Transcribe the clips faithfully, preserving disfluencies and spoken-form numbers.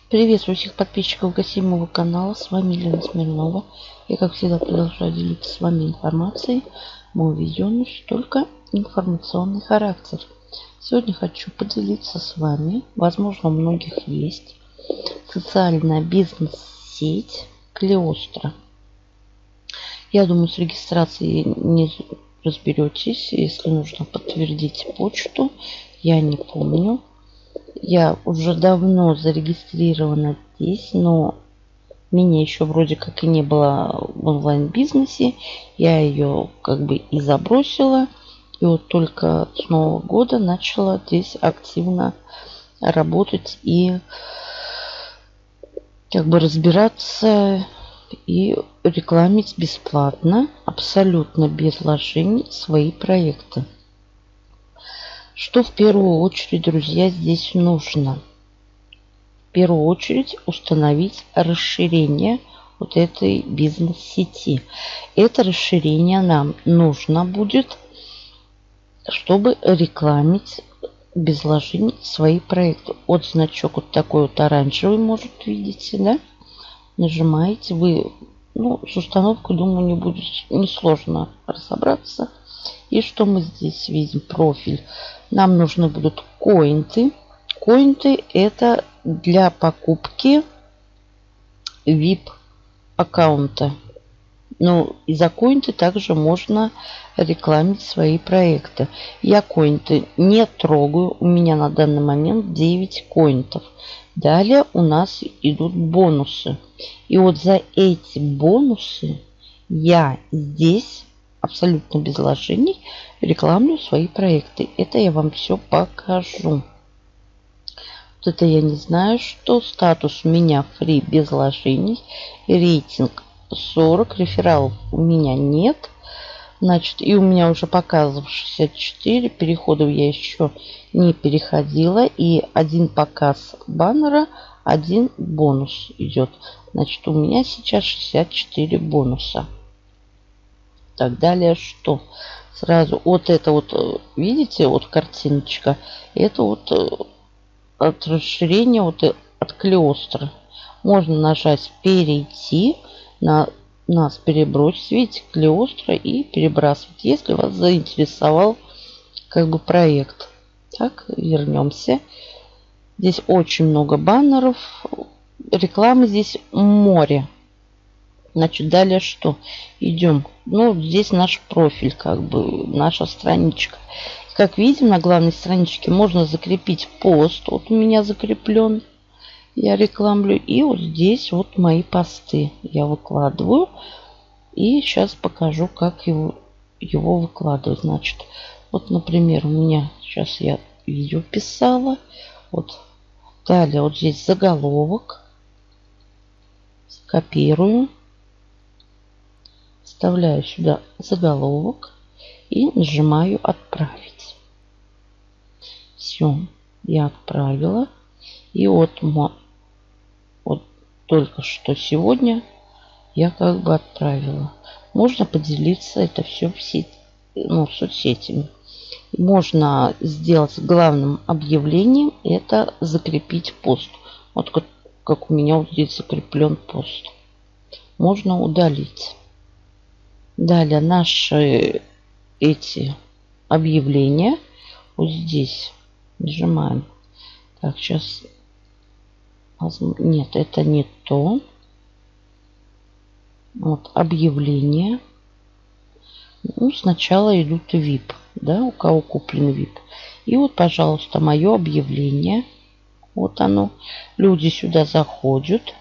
Приветствую всех подписчиков гостей моего канала. С вами Елена Смирнова. Я, как всегда, продолжаю делиться с вами информацией. Мой видео носит только информационный характер. Сегодня хочу поделиться с вами, возможно, у многих есть, социальная бизнес-сеть Клеостро. Я думаю, с регистрацией не разберетесь. Если нужно, подтвердить почту. Я не помню. Я уже давно зарегистрирована здесь, но меня еще вроде как и не было в онлайн-бизнесе. Я ее как бы и забросила. И вот только с Нового года начала здесь активно работать и как бы разбираться и рекламить бесплатно, абсолютно без вложений свои проекты. Что в первую очередь, друзья, здесь нужно? В первую очередь установить расширение вот этой бизнес-сети. Это расширение нам нужно будет, чтобы рекламить без вложений свои проекты. Вот значок вот такой вот оранжевый, может, видите, да? Нажимаете, вы, ну, с установкой, думаю, не будет несложно разобраться. И что мы здесь видим? Профиль. Нам нужны будут коинты. Коинты это для покупки ви ай пи аккаунта. Ну, и за коинты также можно рекламить свои проекты. Я коинты не трогаю. У меня на данный момент девять коинтов. Далее у нас идут бонусы. И вот за эти бонусы я здесь абсолютно без вложений рекламлю свои проекты. Это я вам все покажу. Вот это я не знаю, что. Статус у меня фри без вложений. Рейтинг сорок. Рефералов у меня нет. Значит, и у меня уже показывал шестьдесят четыре. Переходов я еще не переходила. И один показ баннера, один бонус идет. Значит, у меня сейчас шестьдесят четыре бонуса. Так, далее что? Сразу вот это вот, видите, вот картиночка. Это вот от расширения, вот от Клеостро. Можно нажать перейти, на нас перебросить, видите, Клеостро и перебрасывать, если вас заинтересовал как бы проект. Так, вернемся. Здесь очень много баннеров. Рекламы здесь море. Значит, далее что? Идем. Ну, здесь наш профиль, как бы наша страничка. Как видим, на главной страничке можно закрепить пост. Вот у меня закреплен. Я рекламлю. И вот здесь вот мои посты я выкладываю. И сейчас покажу, как его, его выкладывать. Значит, вот, например, у меня сейчас я видео писала. Вот. Далее вот здесь заголовок. Копирую. Вставляю сюда заголовок и нажимаю «Отправить». Все, я отправила. И вот, вот только что сегодня я как бы отправила. Можно поделиться это все в сеть, ну, соцсетями. Можно сделать главным объявлением, это закрепить пост. Вот как, как у меня вот здесь закреплен пост. Можно удалить. Далее наши эти объявления вот здесь нажимаем. Так, сейчас нет, это не то. Вот объявления. Ну, сначала идут ви ай пи, да, у кого куплен ви ай пи. И вот, пожалуйста, мое объявление. Вот оно. Люди сюда заходят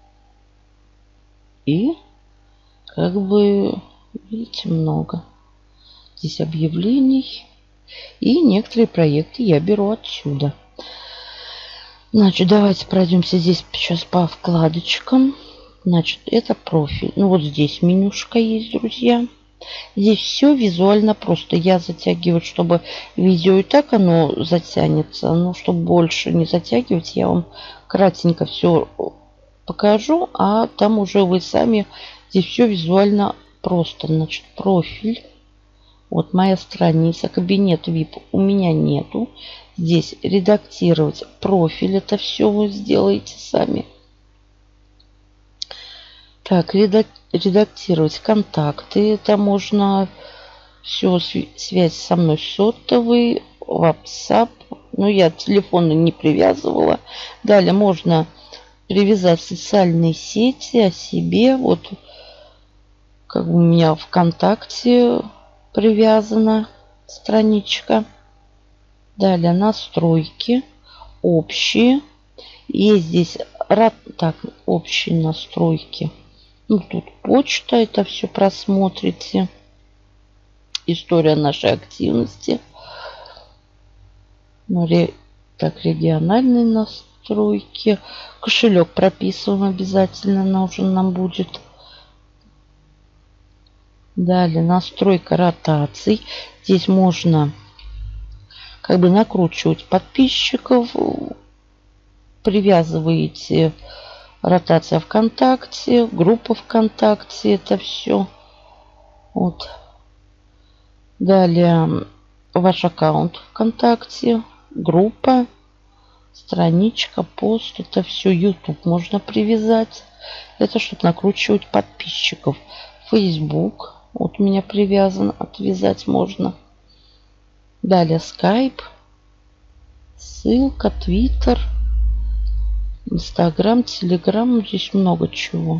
и как бы, видите, много здесь объявлений. И некоторые проекты я беру отсюда. Значит, давайте пройдемся здесь сейчас по вкладочкам. Значит, это профиль. Ну, вот здесь менюшка есть, друзья. Здесь все визуально просто. Я затягиваю, чтобы видео и так оно затянется. Но чтобы больше не затягивать, я вам кратенько все покажу. А там уже вы сами, здесь все визуально просто. Значит, профиль. Вот моя страница, кабинет ви ай пи у меня нету. Здесь редактировать профиль. Это все вы сделаете сами. Так, редактировать контакты. Это можно все, связь со мной сотовый, WhatsApp. Но я телефоны не привязывала. Далее можно привязать социальные сети о себе. Вот как у меня ВКонтакте привязана страничка. Далее настройки, общие. Есть здесь так, общие настройки. Ну, тут почта, это все просмотрите. История нашей активности. Ну, ре, так, региональные настройки. Кошелек прописываем обязательно, нужен нам будет. Далее настройка ротаций. Здесь можно как бы накручивать подписчиков. Привязываете ротация ВКонтакте, группа ВКонтакте, это все. Вот. Далее ваш аккаунт ВКонтакте, группа, страничка, пост, это все. YouTube можно привязать. Это чтобы накручивать подписчиков. Facebook, вот у меня привязан, отвязать можно. Далее Skype, ссылка, Twitter, Instagram, Telegram, здесь много чего.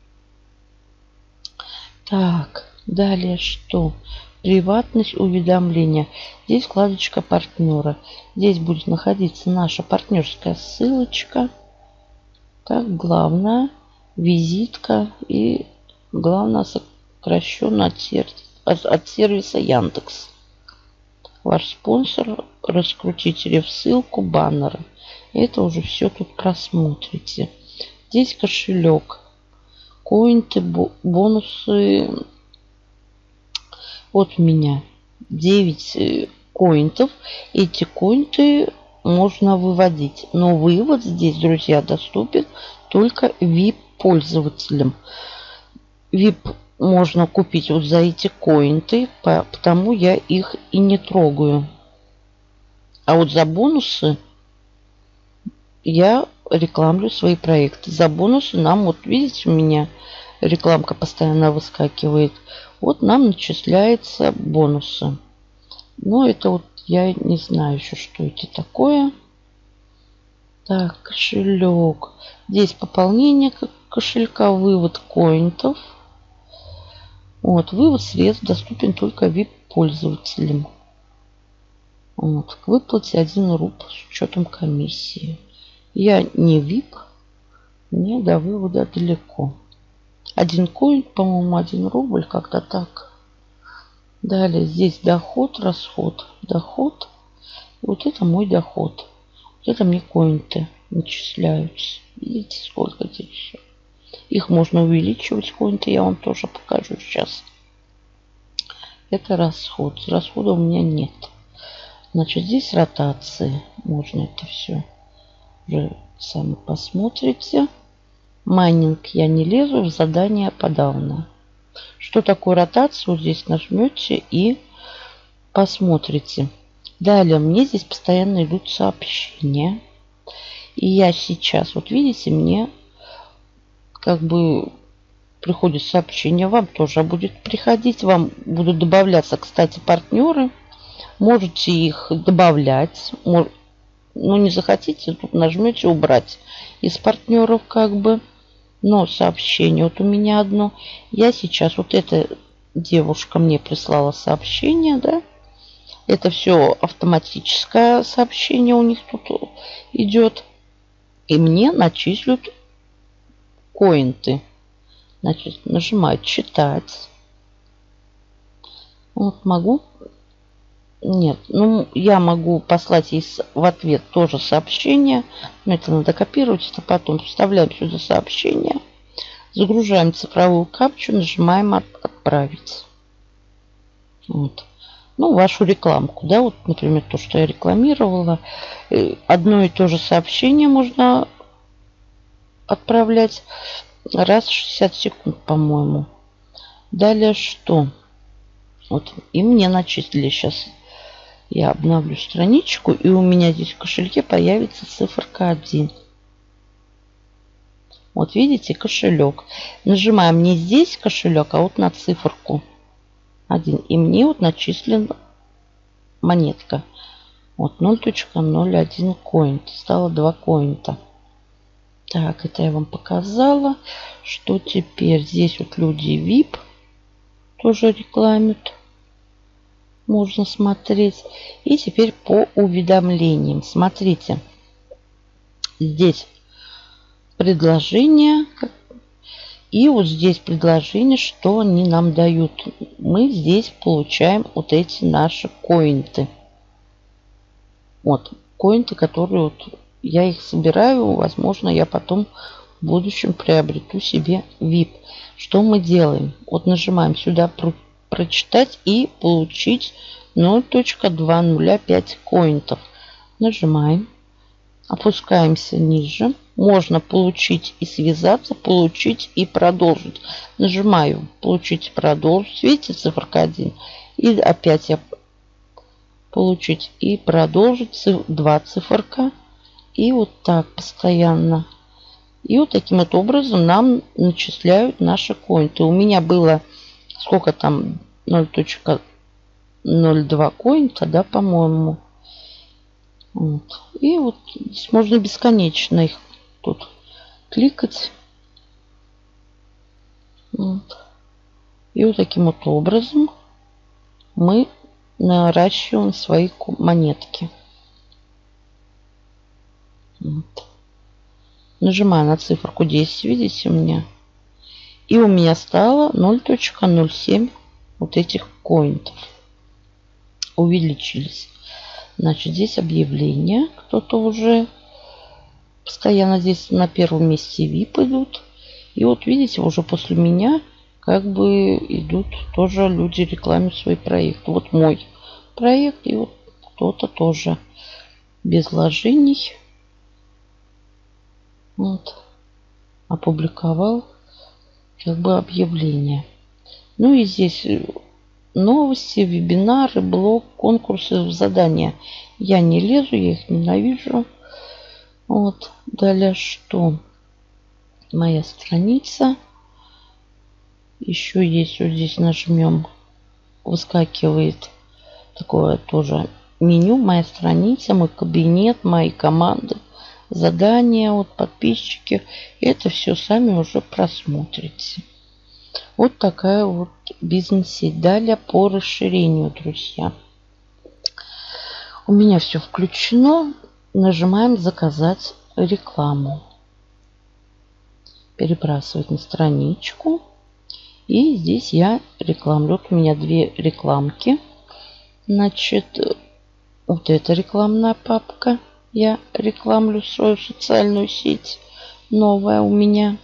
Так, далее что? Приватность, уведомления. Здесь вкладочка партнера. Здесь будет находиться наша партнерская ссылочка. Так, главное, визитка и главное сокращенно от, сер... от сервиса Яндекс. Ваш спонсор, раскрутите в ссылку, баннеры. Это уже все тут просмотрите. Здесь кошелек, коинты, бонусы. Вот у меня девять коинтов. Эти коинты можно выводить. Но вывод здесь, друзья, доступен только ви ай пи-пользователям. ви ай пи можно купить вот за эти коинты, потому я их и не трогаю. А вот за бонусы я рекламлю свои проекты. За бонусы нам, вот видите, у меня рекламка постоянно выскакивает. Вот нам начисляются бонусы. Но это вот я не знаю еще, что это такое. Так, кошелек. Здесь пополнение кошелька, вывод коинтов. Вот, вывод средств доступен только ви ай пи-пользователям. Вот, к выплате один рубль с учетом комиссии. Я не ви ай пи, мне до вывода далеко. Один коин, по-моему, один рубль, как-то так. Далее здесь доход, расход, доход. Вот это мой доход. Вот это мне коинты начисляются. Видите, сколько здесь еще. Их можно увеличивать, коинты, я вам тоже покажу сейчас. Это расход. Расхода у меня нет. Значит, здесь ротации. Можно это все уже сами посмотрите. Майнинг я не лезу, в задание подавно. Что такое ротация? Вот здесь нажмете и посмотрите. Далее мне здесь постоянно идут сообщения. И я сейчас, вот видите, мне как бы приходит сообщение. Вам тоже будет приходить. Вам будут добавляться, кстати, партнеры. Можете их добавлять. Ну, не захотите, тут нажмете убрать из партнеров как бы. Но сообщение вот у меня одно. Я сейчас, вот эта девушка мне прислала сообщение, да. Это все автоматическое сообщение у них тут идет. И мне начислят коинты. Значит, нажимаю читать. Вот могу. Нет, ну я могу послать ей в ответ тоже сообщение. Но это надо копировать, это потом вставляем сюда сообщение. Загружаем цифровую капчу, нажимаем отправить. Вот. Ну, вашу рекламку, да, вот, например, то, что я рекламировала. Одно и то же сообщение можно отправлять раз в шестьдесят секунд, по-моему. Далее что? Вот, и мне начислили сейчас. Я обновлю страничку, и у меня здесь в кошельке появится циферка один. Вот видите, кошелек. Нажимаем не здесь кошелек, а вот на циферку один. И мне вот начислена монетка. Вот ноль целых ноль один коинт. Стало два коинта. Так, это я вам показала. Что теперь? Здесь вот люди ви ай пи тоже рекламят. Можно смотреть. И теперь по уведомлениям. Смотрите. Здесь предложение. И вот здесь предложение, что они нам дают. Мы здесь получаем вот эти наши коинты. Вот. Коинты, которые вот я их собираю. Возможно, я потом в будущем приобрету себе ви ай пи. Что мы делаем? Вот нажимаем сюда про прочитать и получить ноль целых две ноль пять коинтов. Нажимаем. Опускаемся ниже. Можно получить и связаться, получить и продолжить. Нажимаю получить и продолжить. Видите, циферка один. И опять я получить и продолжить. два циферка. И вот так постоянно. И вот таким вот образом нам начисляют наши коинты. У меня было сколько там ноль целых ноль два коинта, да, по-моему. Вот. И вот здесь можно бесконечно их тут кликать. Вот. И вот таким вот образом мы наращиваем свои монетки. Вот. Нажимаю на циферку десять, видите, у меня. И у меня стало ноль целых ноль семь вот этих коинтов. Увеличились. Значит, здесь объявление. Кто-то уже постоянно здесь на первом месте ви ай пи идут. И вот видите, уже после меня как бы идут тоже люди рекламируют свой проект. Вот мой проект. И вот кто-то тоже без вложений. Вот. Опубликовал как бы объявление. Ну и здесь новости, вебинары, блог, конкурсы, задания. Я не лезу, я их ненавижу. Вот. Далее что? Моя страница. Еще есть вот здесь нажмем. Выскакивает такое тоже меню. Моя страница, мой кабинет, мои команды, задания, вот подписчики. Это все сами уже просмотрите. Вот такая вот бизнес-сеть. Далее по расширению, друзья. У меня все включено. Нажимаем заказать рекламу. Перебрасывать на страничку. И здесь я рекламлю. Вот у меня две рекламки. Значит, вот эта рекламная папка. Я рекламлю свою социальную сеть. Новая у меня.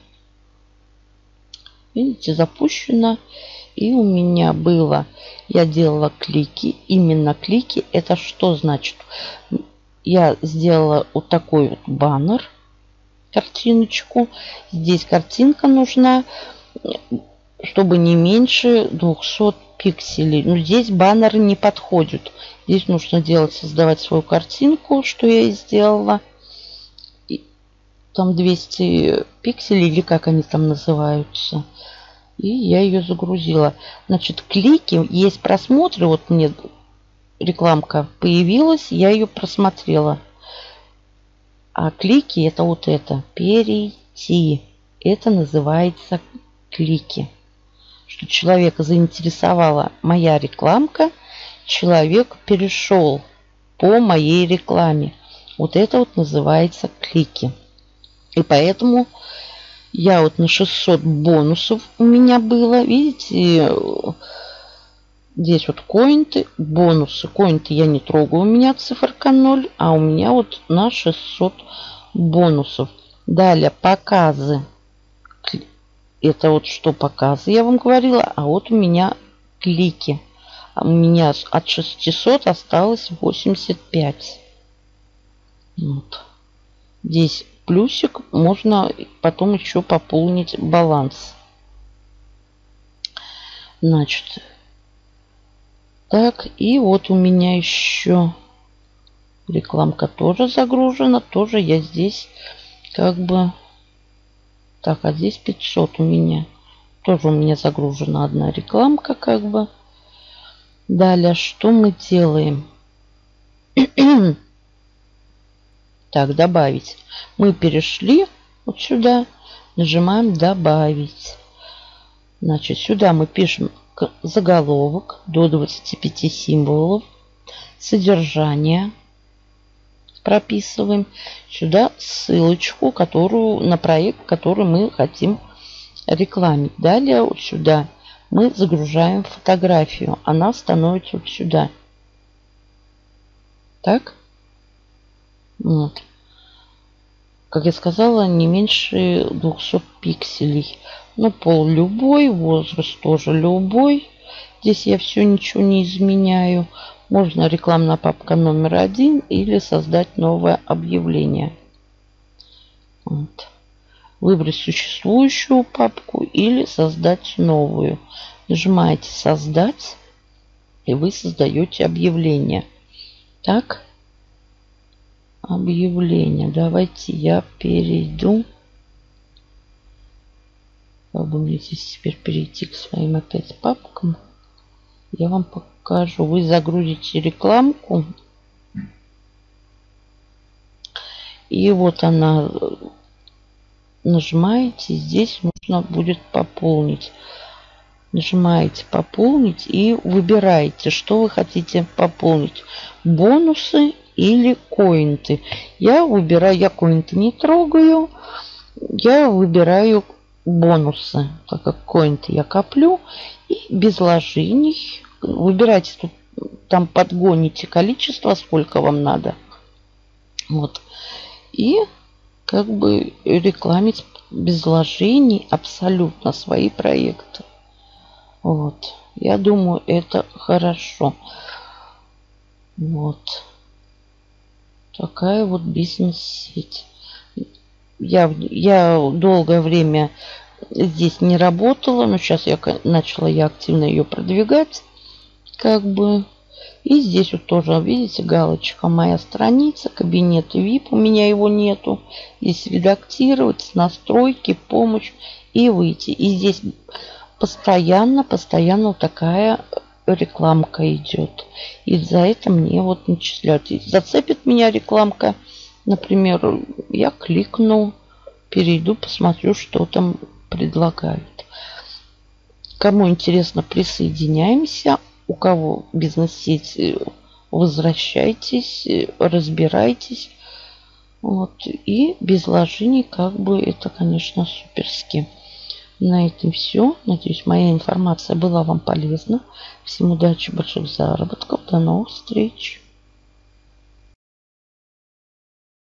Видите, запущено. И у меня было, я делала клики. Именно клики. Это что значит? Я сделала вот такой вот баннер. Картиночку. Здесь картинка нужна, чтобы не меньше двухсот пикселей. Но здесь баннеры не подходят. Здесь нужно делать, создавать свою картинку, что я и сделала. И там двести пикселей, или как они там называются. И я ее загрузила. Значит, клики, есть просмотры. Вот мне рекламка появилась, я ее просмотрела. А клики это вот это. Перейти. Это называется клики. Что человека заинтересовала моя рекламка. Человек перешел по моей рекламе. Вот это вот называется клики. И поэтому я вот на шестьсот бонусов у меня было. Видите, здесь вот коинты, бонусы. Коинты я не трогаю, у меня циферка ноль. А у меня вот на шестьсот бонусов. Далее показы. Это вот что показы, я вам говорила. А вот у меня клики. У меня от шестисот осталось восемьдесят пять. Вот. Здесь плюсик. Можно потом еще пополнить баланс. Значит, Так, и вот у меня еще рекламка тоже загружена. Тоже я здесь как бы... Так, а здесь пятьсот у меня. Тоже у меня загружена одна рекламка как бы. Далее, что мы делаем? Так, добавить. Мы перешли вот сюда. Нажимаем добавить. Значит, сюда мы пишем заголовок до двадцати пяти символов. Содержание. Прописываем. Сюда ссылочку, которую на проект, который мы хотим рекламить. Далее вот сюда мы загружаем фотографию. Она становится вот сюда. Так. Вот. Как я сказала, не меньше двухсот пикселей. Ну, пол любой, возраст тоже любой. Здесь я все ничего не изменяю. Можно рекламная папка номер один или создать новое объявление. Вот. Выбрать существующую папку или создать новую. Нажимаете «Создать», и вы создаете объявление. Так. Объявление. Давайте я перейду. Надо мне здесь теперь перейти к своим опять папкам. Я вам покажу. Вы загрузите рекламку. И вот она. Нажимаете. Здесь нужно будет пополнить. Нажимаете «Пополнить» и выбираете, что вы хотите пополнить. Бонусы или коинты. Я выбираю, я коинты не трогаю. Я выбираю бонусы, так как коинты я коплю. И без вложений. Выбирайте тут, там подгоните количество, сколько вам надо. Вот. И как бы рекламить без вложений абсолютно свои проекты. Вот. Я думаю, это хорошо. Вот. Такая вот бизнес-сеть. Я, я долгое время здесь не работала, но сейчас я начала я активно ее продвигать. Как бы. И здесь вот тоже, видите, галочка «Моя страница», кабинет ви ай пи, у меня его нету. Здесь редактировать, настройки, помощь и выйти. И здесь постоянно, постоянно вот такая рекламка идет. И за это мне вот начисляют. Зацепит меня рекламка, например, я кликну, перейду, посмотрю, что там предлагают. Кому интересно, присоединяемся. У кого бизнес-сеть, возвращайтесь, разбирайтесь. Вот. И без вложений, как бы, это, конечно, суперски. На этом все. Надеюсь, моя информация была вам полезна. Всем удачи, больших заработков. До новых встреч.